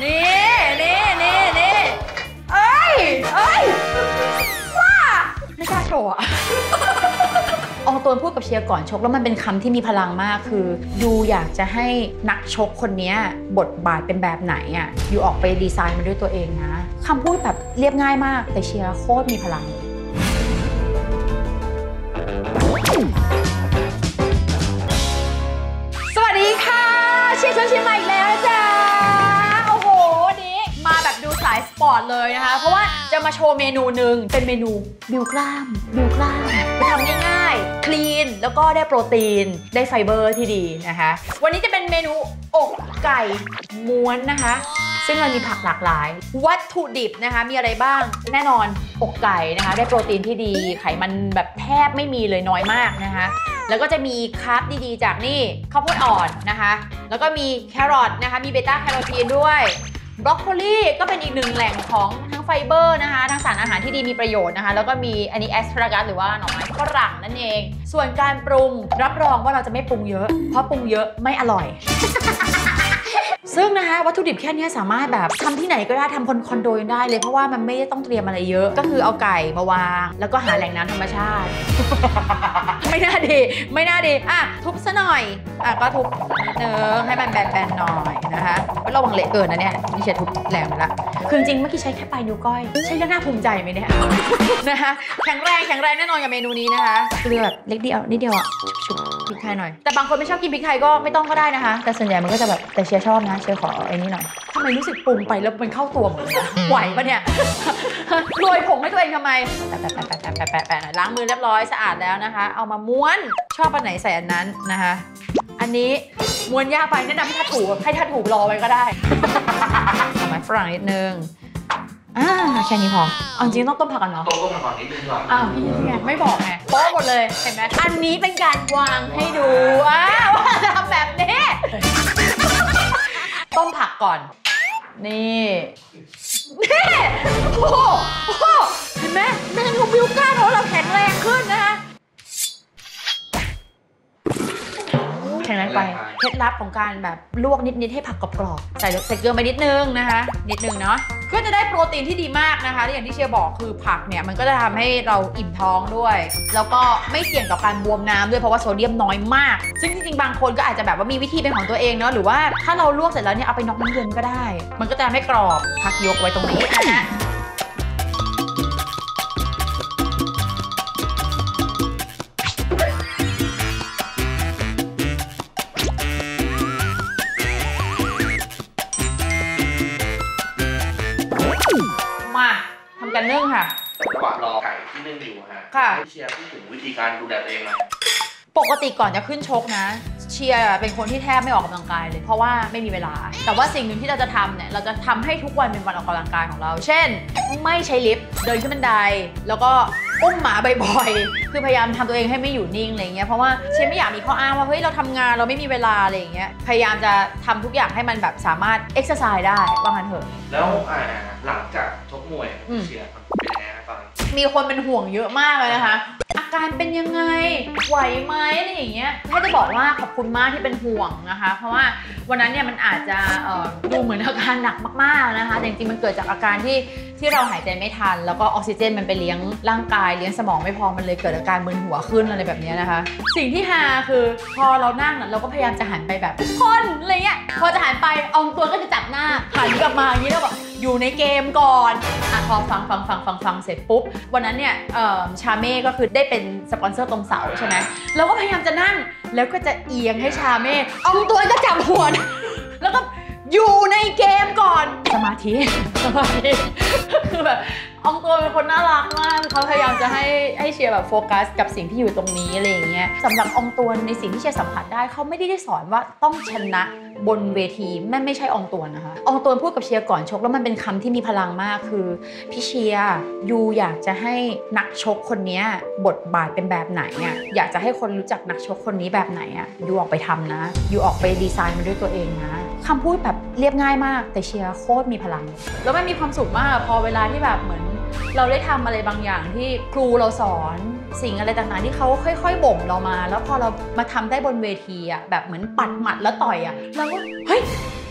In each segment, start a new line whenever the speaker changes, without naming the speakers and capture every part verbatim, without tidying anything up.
นี่นี่นี่นี่เอ้ยเอ้ยว่าไม่กล้าโชว์อะอองตวนพูดกับเชียร์ก่อนชกแล้วมันเป็นคำที่มีพลังมากคือยูอยากจะให้นักชกคนนี้บทบาทเป็นแบบไหนอ่ะยูออกไปดีไซน์มันด้วยตัวเองนะคำพูดแบบเรียบง่ายมากแต่เชียร์โคตรมีพลังสวัสดีค่ะเชียร์ชวนเชียร์ใหม่อีกแล้วจ้าโอ้โหวันนี้มาแบบดูสายสปอร์ตเลยนะคะเพราะว่าจะมาโชว์เมนูหนึ่งเป็นเมนูบิวกล้ามบิวกล้ามไปทำง่ายๆคลีนแล้วก็ได้โปรตีนได้ไฟเบอร์ที่ดีนะคะวันนี้จะเป็นเมนูอกไก่ม้วนนะคะซึ่งมันมีผักหลากหลายวัตถุดิบนะคะมีอะไรบ้างแน่นอนอกไก่นะคะได้โปรตีนที่ดีไขมันแบบแทบไม่มีเลยน้อยมากนะคะแล้วก็จะมีคาร์บดีๆจากนี่ข้าวโพดอ่อนนะคะแล้วก็มีแครอทนะคะมีเบต้าแคโรทีนด้วยบรอกโคลีก็เป็นอีกหนึ่งแหล่งของทั้งไฟเบอร์นะคะทั้งสารอาหารที่ดีมีประโยชน์นะคะแล้วก็มีอันนี้แอสพารากัสหรือว่าหน่อไม้ฝรั่งนั่นเองส่วนการปรุงรับรองว่าเราจะไม่ปรุงเยอะเพราะปรุงเยอะไม่อร่อย ซึ่งนะคะวัตถุดิบแค่นี้สามารถแบบทำที่ไหนก็ได้ทำคนคอนโดได้เลยเพราะว่ามันไม่ต้องเตรียมอะไรเยอะก็คือเอาไก่มาวางแล้วก็หาแหล่งน้ำธรรมชาติ ไม่น่าดีไม่น่าดีอ่ะทุบซะหน่อยอ่ะก็ทุบนิดนึงให้มันแบนๆหน่อยนะคะระวังเละเกินนะเนี่ยนี่เชียร์ทุบแรงไปละคือจริงเมื่อกี้ใช้แค่ปลายนิ้วก้อยใช้แล้วน่าภูมิใจไหมเนี่ย นะคะแข็งแรงแข็งแรงแน่นอนกับเมนูนี้นะคะเกลือเล็กเดียวนิดเดียวอ่ะชุบพริกไทยหน่อยแต่บางคนไม่ชอบกินพริกไทยก็ไม่ต้องก็ได้นะคะแต่ส่วนใหญ่มันก็จะแบบแต่เชียร์ชอบนะเชียร์ขอไอ้นี่หน่อยทำไมรู้สึกปรุงไปแล้วมันเข้าตัวหมดเลยไหวปะเนี่ยโรยผงให้ตัวเองทำไมแปะแปะแปะแปะแปะแปะแปะหน่อยล้างมือเรียบร้อยสะอาดแล้วนะคะเอามาม้วนชอบอันไหนใส่อันนั้นนะคะอันนี้ม้วนยากไปแนะนำให้ทัดถูให้ทัดถูรอไว้ก็ได้เอาไม้ฝรั่งนิดนึงอ่าแค่นี้พอเอาจริงต้องต้มผักกันเนาะ
ต้มผักก่อนนิดนึงก่อน
อ้าวพี่ไงไม่บอกไงโป๊ะหมดเลยเห็นไหมอันนี้เป็นการวางให้ดูอ้าวว่าทำแบบนี้ต้มผักก่อนนี่นี่โอ้โหเห็นไหมเมนูบิวก้าของเราแข็งแรงขึ้นนะคะแข็งแรงไปเคล็ดลับของการแบบลวกนิดๆให้ผักกรอบๆใส่ใส่เกลือไปนิดนึงนะคะนิดนึงเนาะก็จะได้โปรตีนที่ดีมากนะคะอย่างที่เชียร์บอกคือผักเนี่ยมันก็จะทำให้เราอิ่มท้องด้วยแล้วก็ไม่เสี่ยงต่อการบวมน้ำด้วยเพราะว่าโซเดียมน้อยมากซึ่งจริงๆบางคนก็อาจจะแบบว่ามีวิธีเป็นของตัวเองเนาะหรือว่าถ้าเราลวกเสร็จแล้วเนี่ยเอาไปน็อกน้ำเย็นก็ได้มันก็จะทำให้กรอบผักยกไว้ตรงนี้นะมาทำกันนึ่งค่ะ
ระหว่างรอไก่ที่นึ่งอยู่ฮะ
ค่ะ
เชียร์พูดถึงวิธีการดูแลตัวเองหน่อย
ปกติก่อนจะขึ้นชกนะเชียร์เป็นคนที่แทบไม่ออกกำลังกายเลยเพราะว่าไม่มีเวลาแต่ว่าสิ่งหนึ่งที่เราจะทำเนี่ยเราจะทำให้ทุกวันเป็นวันออกกำลังกายของเราเช่นไม่ใช้ลิฟต์เดินขึ้นบันไดแล้วก็อุ้มหมาบ่อยๆคือพยายามทำตัวเองให้ไม่อยู่นิ่งอะไรเงี้ยเพราะว่าเชียร์ไม่อยากมีข้ออ้างว่าเฮ้ยเราทำงานเราไม่มีเวลาอะไรอย่างเงี้ยพยายามจะทำทุกอย่างให้มันแบบสามารถเอ็กซ์ไซส์ได้ว่างั้นเถอะ
แล้วหลังจากชกมวยเชียร์เป็นยังไงตอน
มีคนเป็นห่วงเยอะมากเลยนะคะอาการเป็นยังไงไหวไหมอะไรอย่างเงี้ยแค่จะบอกว่าขอบคุณมากที่เป็นห่วงนะคะเพราะว่าวันนั้นเนี่ยมันอาจจะดูเหมือนอาการหนักมากๆนะคะแต่จริงๆมันเกิดจากอาการที่ที่เราหายใจไม่ทันแล้วก็ออกซิเจนมันไปเลี้ยงร่างกายเลี้ยงสมองไม่พอมันเลยเกิดอาการมึนหัวขึ้นอะไรแบบนี้นะคะสิ่งที่ฮาคือพอเรานั่งเราก็พยายามจะหันไปแบบคนอะไรเงี้ยพอจะหันไปอองตัวก็จะจับหน้าหันกลับมาอย่างนี้แล้วแบบอยู่ในเกมก่อนอ่ะพอฟังฟังฟังฟังฟังเสร็จปุ๊บวันนั้นเนี่ยชาเม่ก็คือได้เป็นสปอนเซอร์ตรงเสาใช่ไหมเราก็พยายามจะนั่งแล้วก็จะเอียงให้ชาเม่อองตัวก็จับหัวแล้วก็อยู่ในเกมก่อนสมาธิสมาธิคือแบบอองตัวเป็นคนน่ารักมากเขาพยายามจะให้ให้เชียร์แบบโฟกัสกับสิ่งที่อยู่ตรงนี้อะไรอย่างเงี้ยสำหรับอองตัวในสิ่งที่เชียร์สัมผัสได้เขาไม่ได้ได้สอนว่าต้องชนะบนเวทีแม่ไม่ใช่อองตัวนะคะอองตัวพูดกับเชียร์ก่อนชกแล้วมันเป็นคำที่มีพลังมากคือพี่เชียร์ยูอยากจะให้นักชกคนนี้บทบาทเป็นแบบไหนอ่ะอยากจะให้คนรู้จักนักชกคนนี้แบบไหนอ่ะยูออกไปทำนะยูออกไปดีไซน์มันด้วยตัวเองนะคำพูดแบบเรียบง่ายมากแต่เชียร์โคตรมีพลังแล้วมันมีความสุขมากพอเวลาที่แบบเหมือนเราได้ทำอะไรบางอย่างที่ครูเราสอนสิ่งอะไรต่างๆที่เขาค่อยๆบ่มเรามาแล้วพอเรามาทำได้บนเวทีอ่ะแบบเหมือนปัดหมัดแล้วต่อยอ่ะเราก็เฮ้ย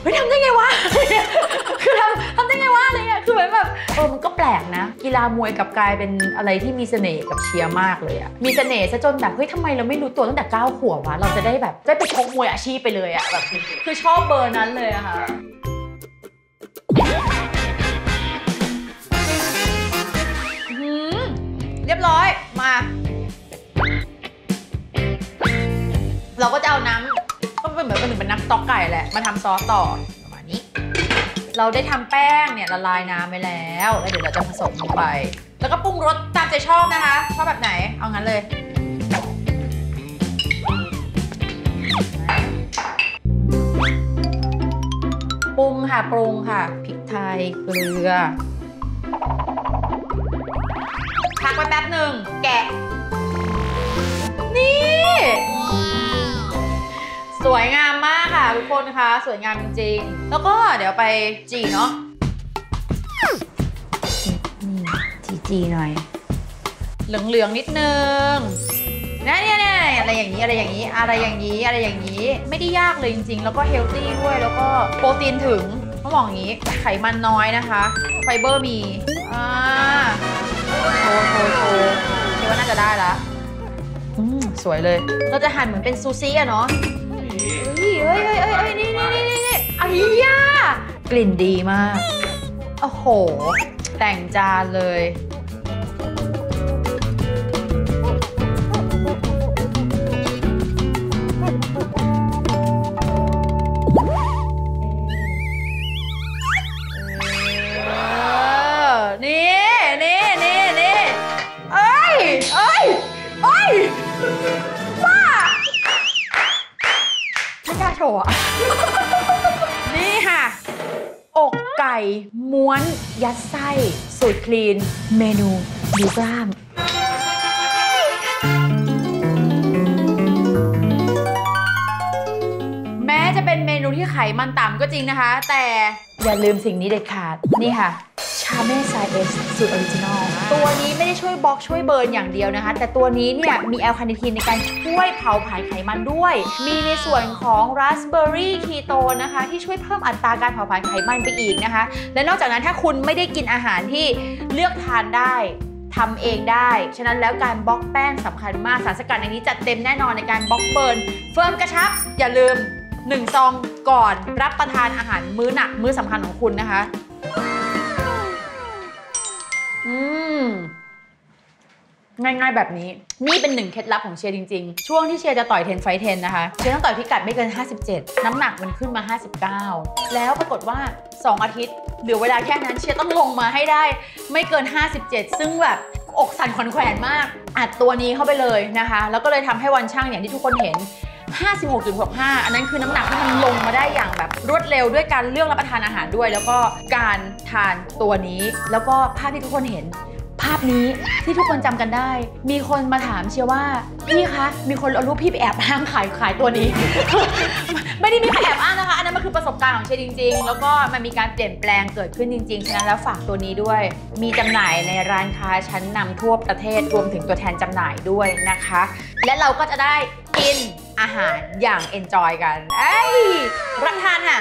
เฮ้ยทำได้ไงวะ คือทำทำได้ไงวะอะไรเงี้ยคือแบบแบบเออมันก็แปลกนะกีฬามวยกับกลายเป็นอะไรที่มีเสน่ห์กับเชียร์มากเลยอะมีเสน่ห์ซะจนแบบเฮ้ยทำไมเราไม่รู้ตัวตั้งแต่เก้าขวบวะเราจะได้แบบได้ไปชกมวยอาชีพไปเลยอะแบบคือชอบเบอร์นั้นเลยอะค่ะเรียบร้อยมาเราก็จะเอาน้ำก็เป็นเหมือนเป็นน้ำสต๊อกไก่แหละมาทำซอสต่อประมาณนี้เราได้ทำแป้งเนี่ยละลายน้ำไปแล้วแล้วเดี๋ยวเราจะผสมลงไปแล้วก็ปรุงรสตามใจชอบนะคะชอบแบบไหนเอางั้นเลยปรุงค่ะปรุงค่ะพริกไทยเกลือพักไว้แป๊บหนึ่งแกะนี่สวยงามมากค่ะทุกคนคะสวยงามจริงๆแล้วก็เดี๋ยวไปจีเนาะจีจีหน่อยเหลืองๆนิดนึงนะเนี่ยเนี่ยอะไรอย่างนี้อะไรอย่างนี้อะไรอย่างนี้อะไรอย่างนี้ไม่ได้ยากเลยจริงๆแล้วก็เฮลตี้ด้วยแล้วก็โปรตีนถึงต้องบอกอย่างนี้ไขมันน้อยนะคะไฟเบอร์มีอ่าโชว์โชว์โชว์คิดว่าน่าจะได้ละอืมสวยเลยเราจะหั่นเหมือนเป็นซูชิอะเนาะเฮ้ยเฮ้ยเฮ้ยเฮ้ยนี่นี่นี่นี่ไอ้ย่ากลิ่นดีมากโอ้โหแต่งจานเลยนี่ค่ะอกไก่ม้วนยัดไส้สูตรคลีนเมนูบิวกล้ามแม้จะเป็นเมนูที่ไขมันต่ำก็จริงนะคะแต่อย่าลืมสิ่งนี้เด็ดขาดนี่ค่ะชาเม่ไซเอสสูตรออริจินอลตัวนี้ไม่ได้ช่วยบล็อกช่วยเบิร์นอย่างเดียวนะคะแต่ตัวนี้เนี่ยมีแอลคาเนทีนในการช่วยเผาผลาญไขมันด้วยมีในส่วนของราสเบอร์รี่คีโตนะคะที่ช่วยเพิ่มอัตราการเผาผลาญไขมันไปอีกนะคะและนอกจากนั้นถ้าคุณไม่ได้กินอาหารที่เลือกทานได้ทำเองได้ฉะนั้นแล้วการบล็อกแป้งสำคัญมากสารสกัดในนี้จัดเต็มแน่นอนในการบล็อกเบิร์นเฟิร์มกระชับอย่าลืมหนึ่งซองก่อนรับประทานอาหารมื้อหนักมื้อสำคัญของคุณนะคะอืมง่ายๆแบบนี้นี่เป็นหนึ่งเคล็ดลับของเชียร์จริงๆช่วงที่เชียร์จะต่อยเทนไฟเทนนะคะเชียร์ต้องต่อยพิกัดไม่เกินห้าสิบเจ็ดน้ำหนักมันขึ้นมาห้าสิบเก้าแล้วปรากฏว่าสองอาทิตย์เหลือเวลาแค่นั้นเชียร์ต้องลงมาให้ได้ไม่เกินห้าสิบเจ็ดซึ่งแบบอกสั่นขวัญแขวนมากอัดตัวนี้เข้าไปเลยนะคะแล้วก็เลยทำให้วันช่างอย่างที่ทุกคนเห็นห้าสิบหกจุดหกห้า อันนั้นคือน้ำหนักที่มันลงมาได้อย่างแบบรวดเร็วด้วยการเลือกรับประทานอาหารด้วยแล้วก็การทานตัวนี้แล้วก็ภาพที่ทุกคนเห็นภาพนี้ที่ทุกคนจำกันได้มีคนมาถามเชียร์ว่าพี่คะมีคนเอารูปพี่ไปแอบอ้างขายขายตัวนี้ ไม่ได้มีใครแอบอ้างนะคะอันนั้นมันคือประสบการณ์ของเชียร์จริงๆแล้วก็มันมีการเปลี่ยนแปลงเกิดขึ้นจริงๆฉะนั้นแล้วฝากตัวนี้ด้วยมีจำหน่ายในร้านค้าชั้นนำทั่วประเทศรวมถึงตัวแทนจำหน่ายด้วยนะคะและเราก็จะได้กินอาหารอย่างเอนจอยกันเอ้ยรับทานค่ะ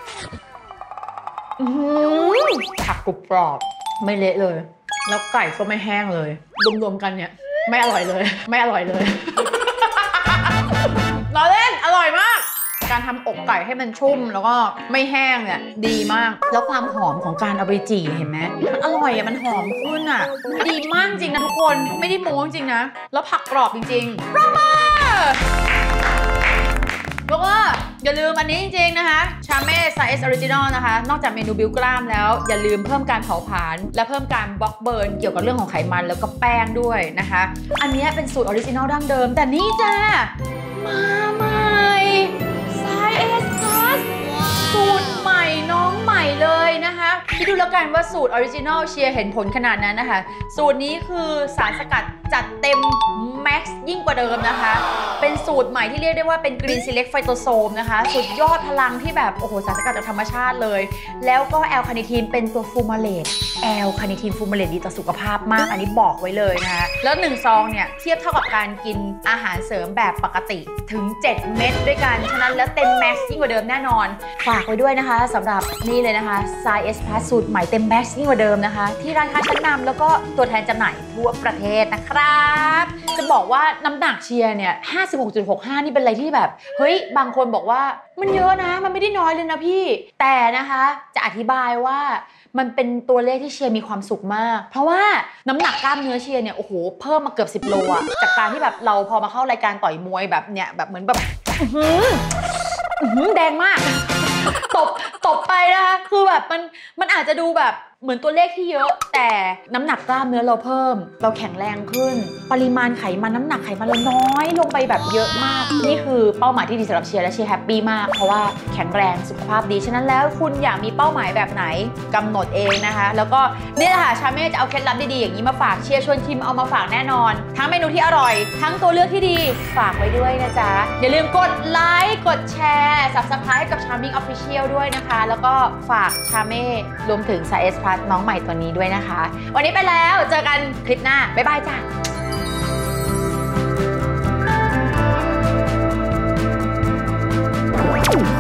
ผักกรุบกรอบไม่เละเลยแล้วไก่ก็ไม่แห้งเลยรวมๆกันเนี่ยไม่อร่อยเลยไม่อร่อยเลยล้อเล่นอร่อยมากการทำอกไก่ให้มันชุ่มแล้วก็ไม่แห้งเนี่ยดีมากแล้วความหอมของการเอาไปจี่เห็นไหมมันอร่อยอ่ะมันหอมขึ้นอ่ะมันดีมากจริงนะทุกคนไม่ได้โม้จริงนะแล้วผักกรอบจริงๆปรบมือแล้วก็อย่าลืมอันนี้จริงๆนะคะชาเม่ไซส์ออริจินอลนะคะนอกจากเมนูบิวกล้ามแล้วอย่าลืมเพิ่มการเผาผลาญและเพิ่มการบล็อกเบิร์นเกี่ยวกับเรื่องของไขมันแล้วก็แป้งด้วยนะคะอันนี้เป็นสูตรออริจินอลดั้งเดิมแต่นี่จ้ามาใหม่ไซส์ Plus สูตรใหม่น้องใหม่เลยนะคะคิดดูแล้วกันว่าสูตรออริจินอลเชียร์เห็นผลขนาดนั้นนะคะสูตรนี้คือสารสกัดจัดเต็มแม็กซ์ยิ่งกว่าเดิมนะคะเป็นสูตรใหม่ที่เรียกได้ว่าเป็น Green Select Phytosome นะคะสุดยอดพลังที่แบบโอ้โหสารสกัดจากธรรมชาติเลยแล้วก็แอลคาเนทีนเป็นตัวฟูมาเลตแอลคาเนทีนฟูมาเลตดีต่อสุขภาพมากอันนี้บอกไว้เลยนะคะแล้วหนึ่งซองเนี่ยเทียบเท่ากับการกินอาหารเสริมแบบปกติถึงเจ็ดเม็ดด้วยกันฉะนั้นแล้วเต็มแม็กซ์ยิ่งกว่าเดิมแน่นอนฝากไว้ด้วยนะคะสำหรับนี่เลยนะคะ Science Plus สูตรใหม่เต็มแม็กซ์ยิ่งกว่าเดิมนะคะที่ร้านค้าชั้นนำแล้วก็ตัวแทนจำหน่ายทั่วประเทศนะครับจะบอกว่าน้ำหนักเชียร์เนี่ย ห้าสิบหกจุดหกห้า นี่เป็นอะไรที่แบบเฮ้ยบางคนบอกว่ามันเยอะนะมันไม่ได้น้อยเลยนะพี่แต่นะคะจะอธิบายว่ามันเป็นตัวเลขที่เชียร์มีความสุขมากเพราะว่าน้ำหนักกล้ามเนื้อเชียร์เนี่ยโอ้โหเพิ่มมาเกือบสิบโลอะจากการที่แบบเราพอมาเข้ารายการต่อยมวยแบบเนี่ยแบบเหมือนแบบอื้อหืออื้อหือแดงมากตบตบไปนะคะคือแบบมันมันอาจจะดูแบบเหมือนตัวเลขที่เยอะแต่น้ำหนักกล้ามเนื้อเราเพิ่มเราแข็งแรงขึ้นปริมาณไขมันน้ำหนักไขมันเราน้อยลงไปแบบเยอะมากนี่คือเป้าหมายที่ดีสำหรับเชียร์และเชียร์แฮปปี้มากเพราะว่าแข็งแรงสุขภาพดีฉะนั้นแล้วคุณอยากมีเป้าหมายแบบไหนกำหนดเองนะคะแล้วก็นี่แหละค่ะชาเม่จะเอาเคล็ดลับดีๆอย่างนี้มาฝากเชียร์ชวนชิมเอามาฝากแน่นอนทั้งเมนูที่อร่อยทั้งตัวเลือกที่ดีฝากไว้ด้วยนะจ๊ะอย่าลืมกดไลค์กดแชร์ ซับสไครบ์ กับ Charming Official ด้วยนะคะแล้วก็ฝากชาเม่รวมถึง Science Plus น้องใหม่ตัวนี้ด้วยนะคะวันนี้ไปแล้วเจอกันคลิปหน้าบ๊ายบายจ้า